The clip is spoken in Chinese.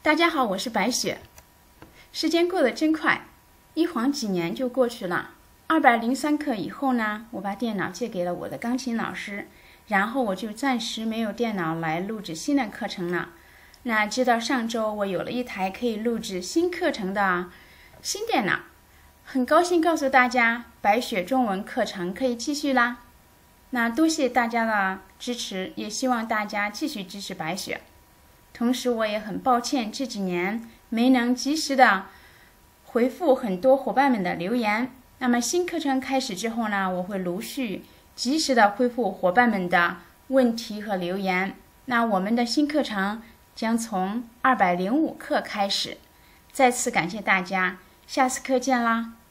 大家好，我是白雪。时间过得真快，一晃几年就过去了。203课以后呢，我把电脑借给了我的钢琴老师，然后我就暂时没有电脑来录制新的课程了。那直到上周，我有了一台可以录制新课程的新电脑，很高兴告诉大家，白雪中文课程可以继续啦。那多谢大家的支持，也希望大家继续支持白雪。同时我也很抱歉这几年没能及时的回复很多伙伴们的留言。那么新课程开始之后呢，我会陆续及时的恢复伙伴们的问题和留言。那我们的新课程将从205课开始。再次感谢大家，下次课见啦。